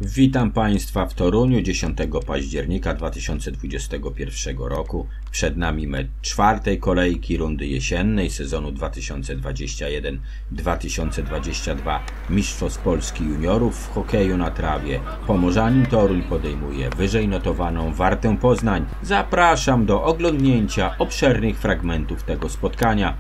Witam Państwa w Toruniu 10 października 2021 roku. Przed nami mecz czwartej kolejki rundy jesiennej sezonu 2021-2022 Mistrzostw Polski Juniorów w hokeju na trawie. Pomorzanin Toruń podejmuje wyżej notowaną Wartę Poznań. Zapraszam do oglądnięcia obszernych fragmentów tego spotkania.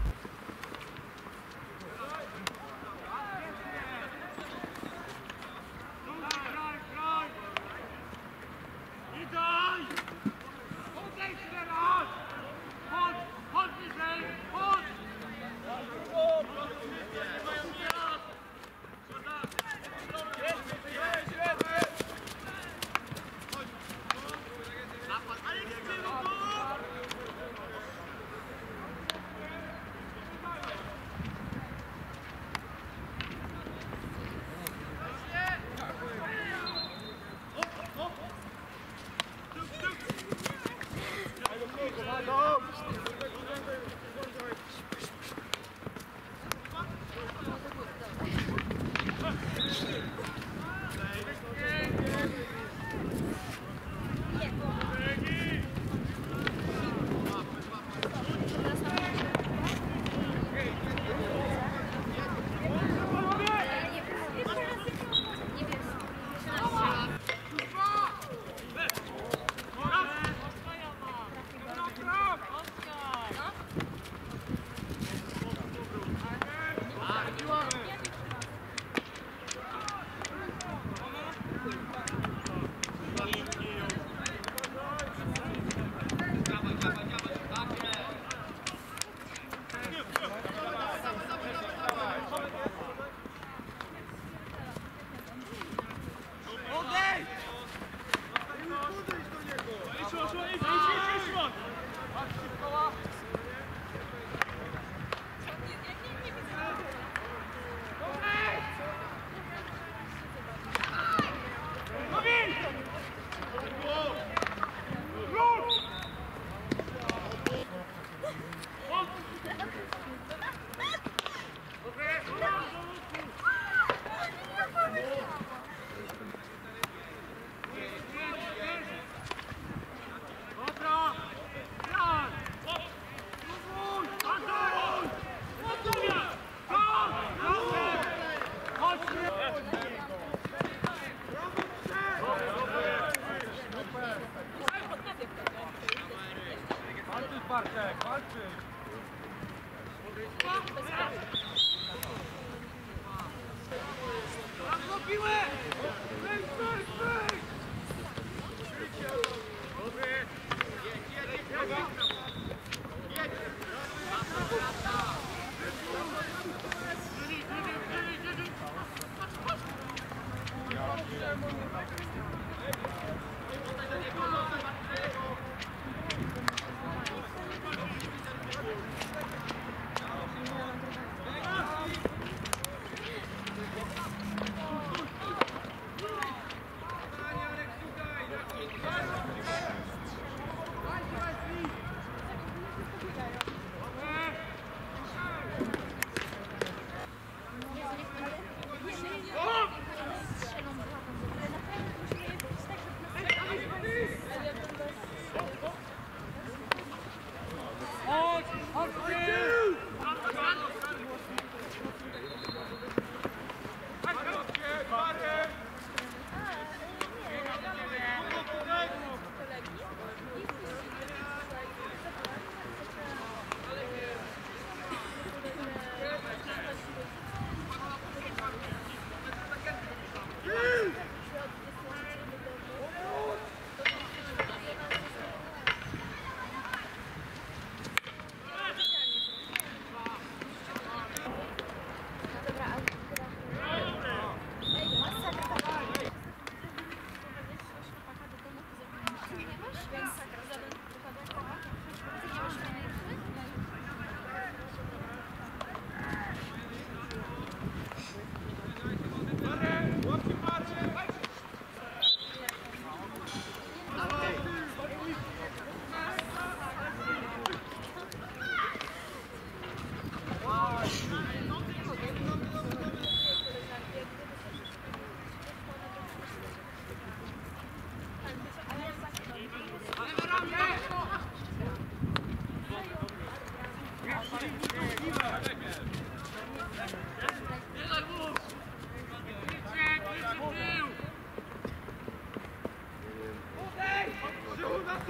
Chodź!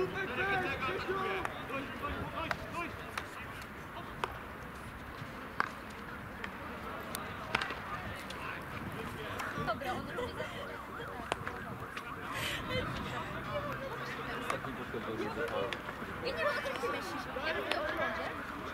Dobra, on robi ja nie mogę tak się myśleć. Ja robię o lodzie.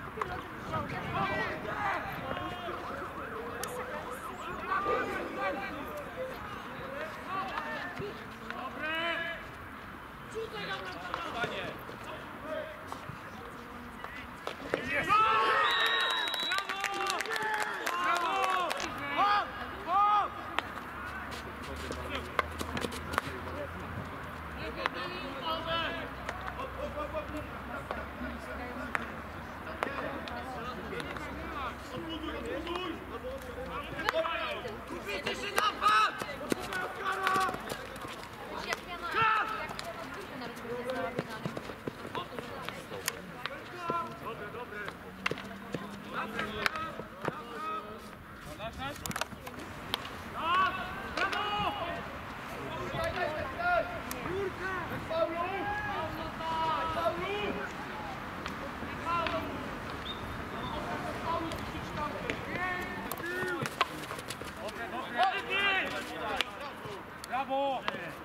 Brawo!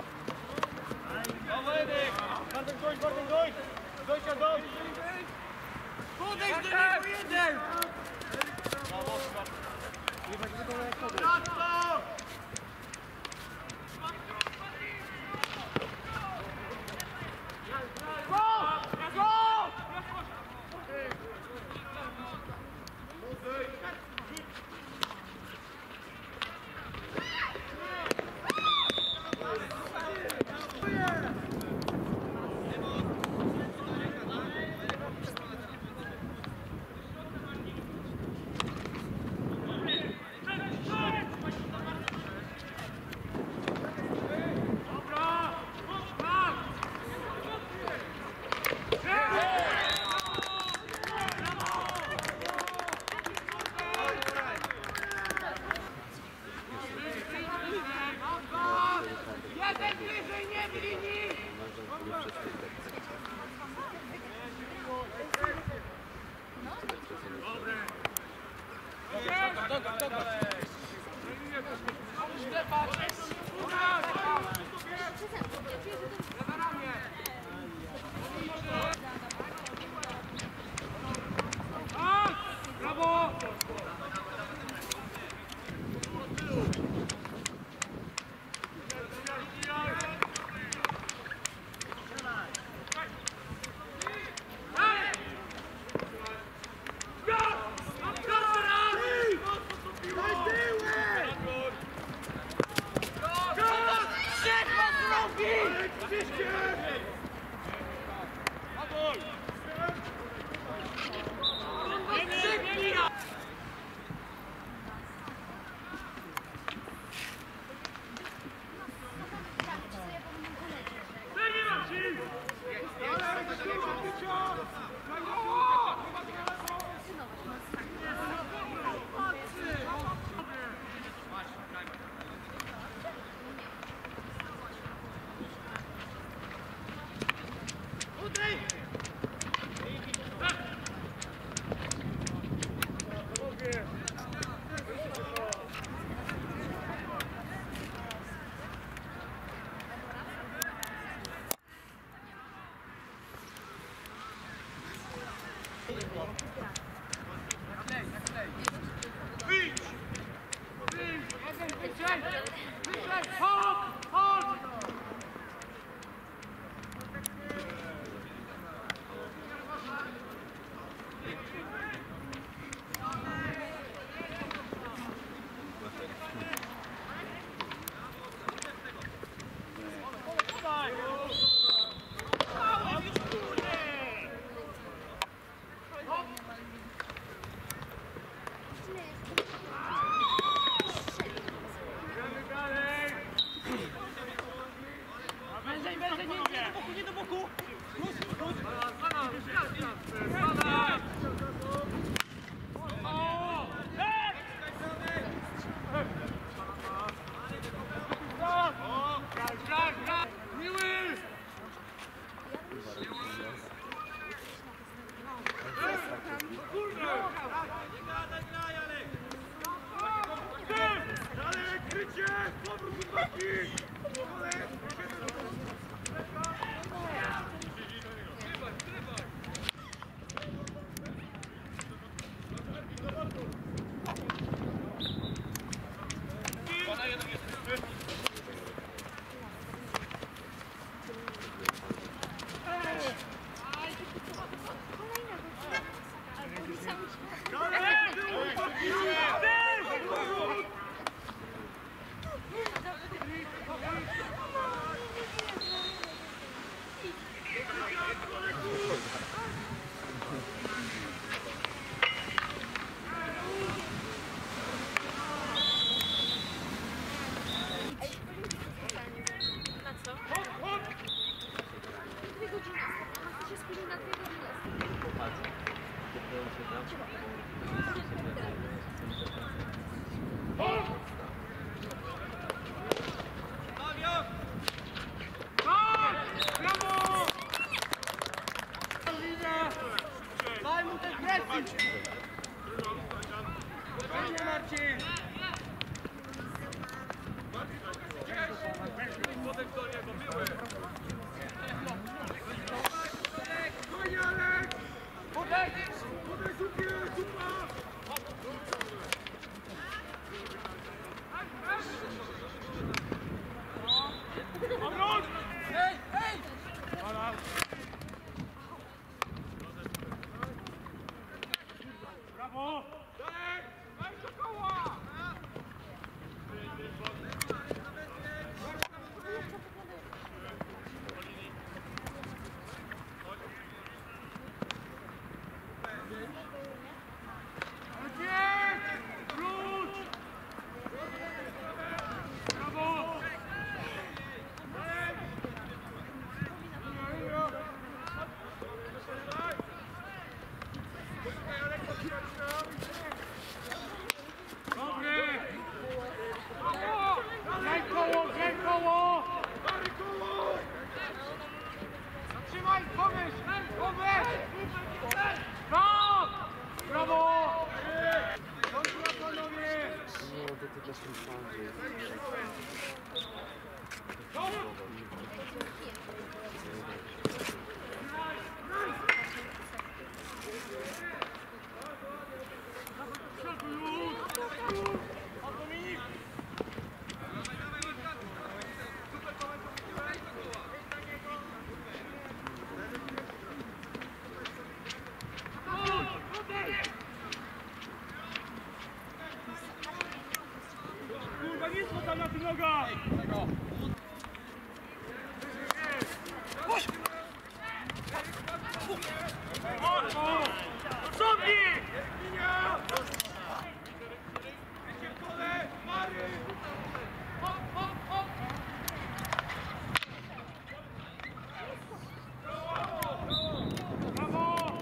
Bartek, dojść! Dojścia, dojść! Podejdź do niego jeden! Nie będzie wyglądał jak podejdź. Jeden bliżej, nie w linii! Brawo! Brawo! Daj mu ten presji! Fajnie, Marcin! Podek do niego, były! Fajnie, Alek! Podek! Podek, super, super! Obrót! Hej, hej! Brawo! Daj! Daj do koła! Wróć! Brawo! Dobry! Graj koło, graj koło! Zatrzymaj, pomyśl! Pomyśl! Stop! Brawo! Dobra, panowie! No, to ty też myślałem, Kurwa, nic mu tam na tych nogach! Ciągnij! Hop, hop, hop! Brawo!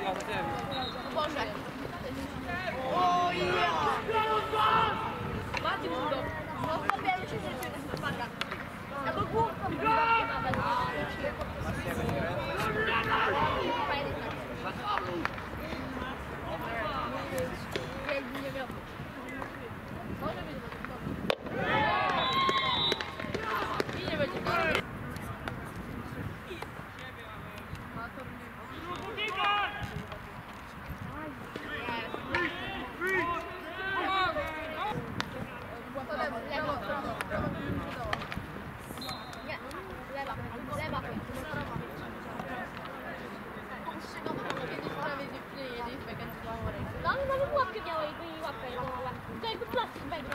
Boże. Bardziej budą. No sobie już się zresztą na spadka. Albo główką nawet. Nie wiem. Może być. I nie będzie. No ale nawet łapkę miała i łapkę. To jakby plastik będzie.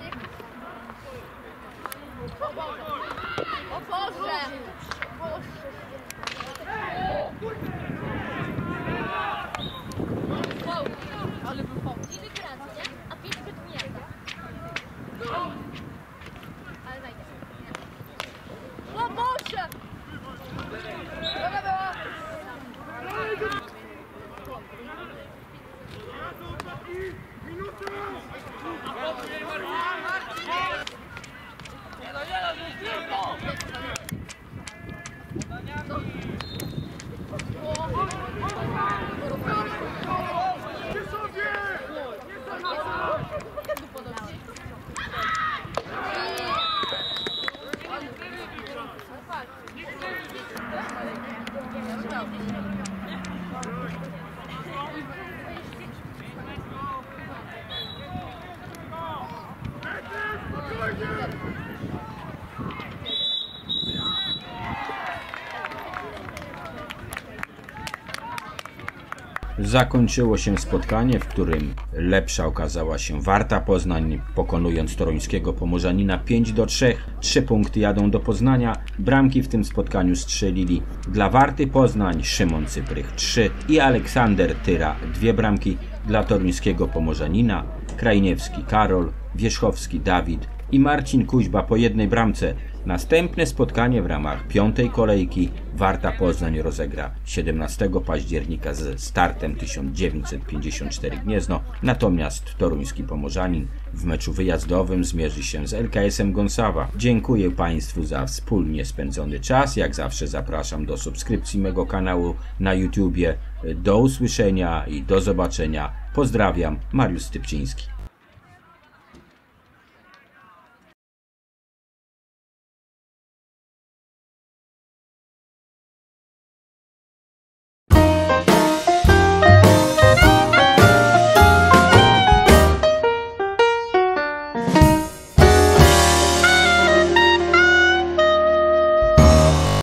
O Boże! O Boże! Wow, ale był pomysł. I wykradł, nie? A 5 byt nie. Ale wejdzie. O Boże! Dobra była! Zakończyło się spotkanie, w którym lepsza okazała się Warta Poznań, pokonując toruńskiego Pomorzanina 5-3. 3 punkty jadą do Poznania. Bramki w tym spotkaniu strzelili dla Warty Poznań Szymon Cyprych 3 i Aleksander Tyra 2 bramki, dla toruńskiego Pomorzanina Krajniewski Karol, Wierzchowski Dawid i Marcin Kuźba po 1 bramce. Następne spotkanie w ramach 5. kolejki Warta Poznań rozegra 17 października z startem 1954 Gniezno, natomiast toruński Pomorzanin w meczu wyjazdowym zmierzy się z LKS-em Gonsawa. Dziękuję Państwu za wspólnie spędzony czas. Jak zawsze zapraszam do subskrypcji mego kanału na YouTubie. Do usłyszenia i do zobaczenia. Pozdrawiam, Mariusz Stypczyński.